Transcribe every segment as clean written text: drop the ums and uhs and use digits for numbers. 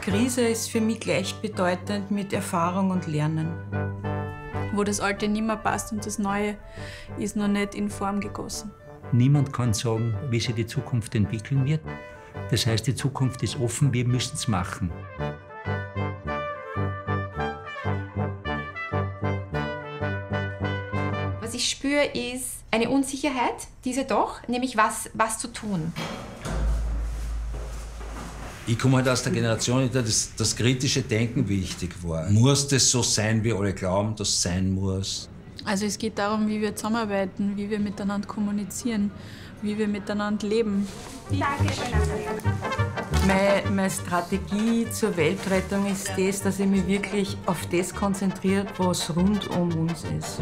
Krise ist für mich gleichbedeutend mit Erfahrung und Lernen. Wo das Alte nicht mehr passt und das Neue ist noch nicht in Form gegossen. Niemand kann sagen, wie sich die Zukunft entwickeln wird. Das heißt, die Zukunft ist offen, wir müssen es machen. Was ich spüre, ist eine Unsicherheit, diese doch, nämlich was zu tun. Ich komme halt aus der Generation, in der das kritische Denken wichtig war. Muss das so sein, wie alle glauben, dass es sein muss? Also es geht darum, wie wir zusammenarbeiten, wie wir miteinander kommunizieren, wie wir miteinander leben. Meine Strategie zur Weltrettung ist das, dass ich mich wirklich auf das konzentriert, was rund um uns ist.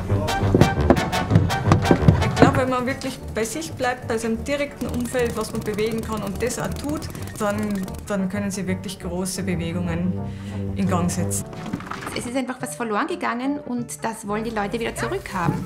Ich glaube, wenn man wirklich bei sich bleibt, bei seinem direkten Umfeld, was man bewegen kann und das auch tut, dann können sie wirklich große Bewegungen in Gang setzen. Es ist einfach was verloren gegangen und das wollen die Leute wieder zurückhaben.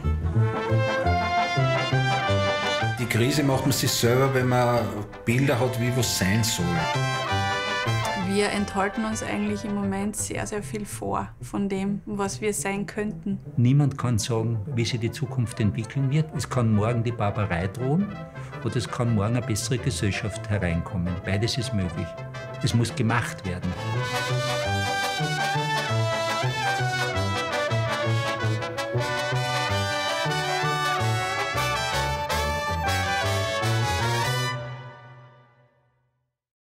Die Krise macht man sich selber, wenn man Bilder hat, wie was sein soll. Wir enthalten uns eigentlich im Moment sehr, sehr viel vor von dem, was wir sein könnten. Niemand kann sagen, wie sich die Zukunft entwickeln wird. Es kann morgen die Barbarei drohen oder es kann morgen eine bessere Gesellschaft hereinkommen. Beides ist möglich. Es muss gemacht werden.